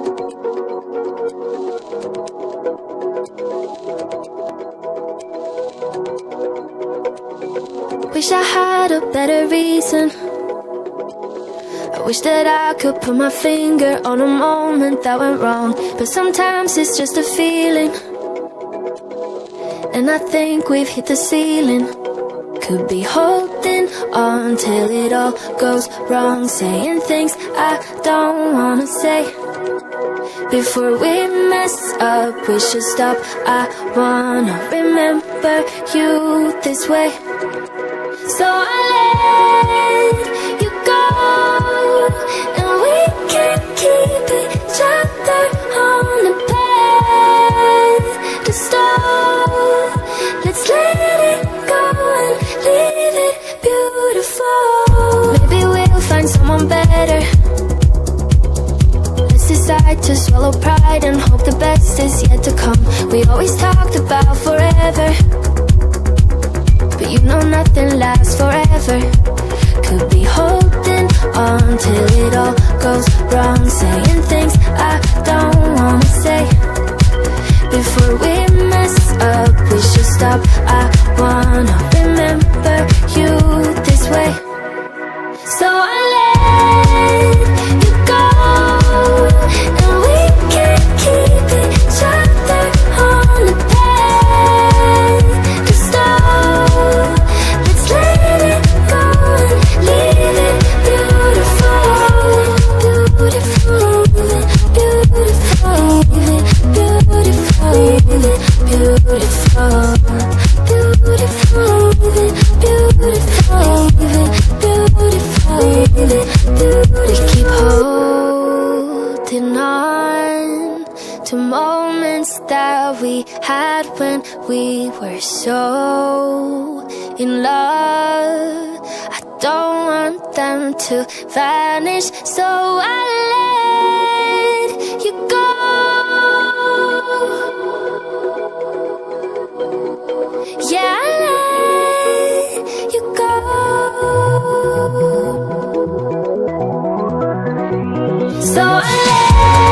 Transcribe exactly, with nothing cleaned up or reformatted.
Wish I had a better reason. I wish that I could put my finger on a moment that went wrong, but sometimes it's just a feeling, and I think we've hit the ceiling. Could be holding on till it all goes wrong, saying things I don't wanna say. Before we mess up, we should stop. I wanna remember you this way. So I let you go, and we can't keep each other on the pedestal. Let's let it go and leave it beautiful. Maybe we'll find someone better. Let's decide to swallow pride and hope the best is yet to come. We always talked about forever, but you know nothing lasts forever. Could be holding on till it all goes wrong, saying things I don't wanna say. Before we mess up, we should stop. I wanna remember you this way. So I let you go, and we can't keep each other on the pedestal. Let's let it go and leave it beautiful, beautiful, beautiful, beautiful, beautiful, beautiful, beautiful, beautiful. We keep holding on to moments that we had when we were so in love. I don't want them to vanish, so I let you go. Yeah, I let you go. So I let